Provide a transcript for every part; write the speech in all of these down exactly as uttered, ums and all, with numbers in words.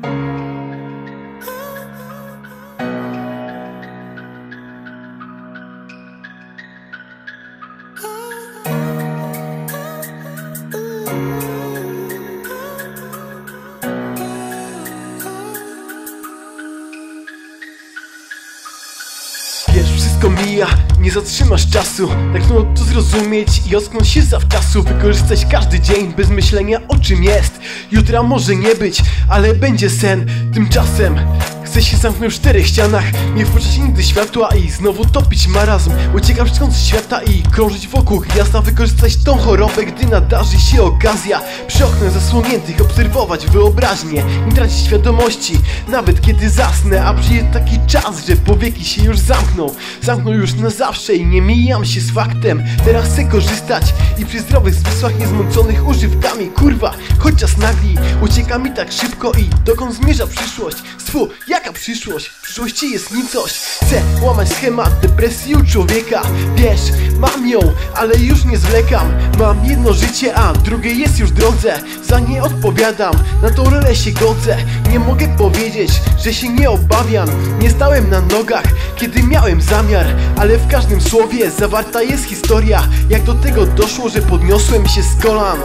Wiesz, wszystko mija, nie zatrzymasz czasu. Tak trudno to zrozumieć i ocknąć się zawczasu. Wykorzystać każdy dzień bez myślenia o czym jest. Jutra może nie być, ale będzie sen. Tymczasem chcę się zamknąć w czterech ścianach, nie wpuszczać nigdy światła i znowu topić marazm. Uciekam z świata i krążyć wokół gniazda. Wykorzystać tą chorobę, gdy nadarzy się okazja. Przy oknach zasłoniętych obserwować wyobraźnię. Nie tracić świadomości, nawet kiedy zasnę. A przyjdzie taki czas, że powieki się już zamkną. Zamkną już na zawsze i nie mijam się z faktem. Teraz chcę korzystać i przy zdrowych zmysłach niezmąconych używkami. Kurwa, choć czas nagli, ucieka mi tak szybko i dokąd zmierza przyszłość? Stwu, jaka przyszłość? W przyszłości jest nicość. Chcę łamać schemat depresji u człowieka. Wiesz, mam ją, ale już nie zwlekam. Mam jedno życie, a drugie jest już w drodze. Za nie odpowiadam, na tą rolę się godzę. Nie mogę powiedzieć, że się nie obawiam. Nie stałem na nogach, kiedy miałem zamiar, ale w każdym słowie zawarta jest historia. Jak do tego doszło, że podniosłem się z kolan.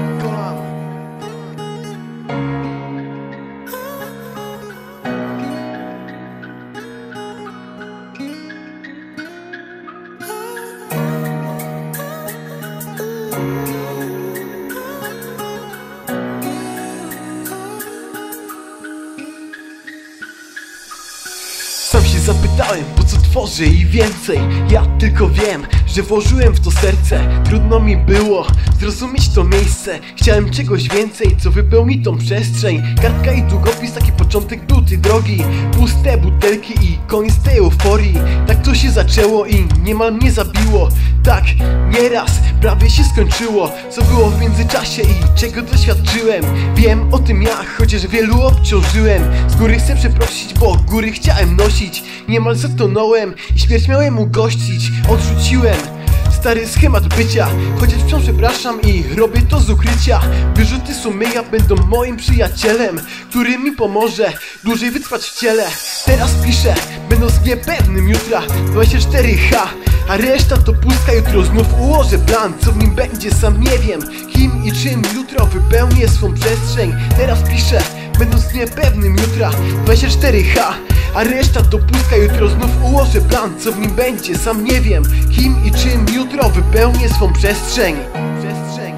Sam się zapytałem, po co tworzę i więcej. Ja tylko wiem, że włożyłem w to serce. Trudno mi było zrozumieć to miejsce. Chciałem czegoś więcej, co wypełni tą przestrzeń. Kartka i długopis, taki początek był tej drogi. Puste butelki i koniec tej euforii. Tak to się zaczęło i niemal mnie zabiło. Tak, nieraz prawie się skończyło. Co było w międzyczasie i czego doświadczyłem. Wiem o tym ja, chociaż wielu obciążyłem. Z góry chcę przeprosić, bo góry chciałem nosić. Niemal zatonąłem i śmierć miałem ugościć. Odrzuciłem stary schemat bycia, chociaż wciąż przepraszam i robię to z ukrycia. Wyrzuty sumienia będą moim przyjacielem, który mi pomoże dłużej wytrwać w ciele. Teraz piszę, będąc niepewnym jutra, dwadzieścia cztery H, a reszta to pustka. Jutro znów ułożę plan, co w nim będzie, sam nie wiem. Kim i czym jutro wypełnię swą przestrzeń. Teraz piszę, będąc niepewnym jutra, dwadzieścia cztery H, a reszta to pustka. Jutro znów ułożę plan, co w nim będzie, sam nie wiem. Kim i czym jutro wypełnię swą przestrzeń. Przestrzeń.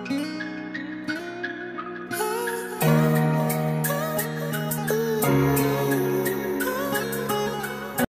Przestrzeń.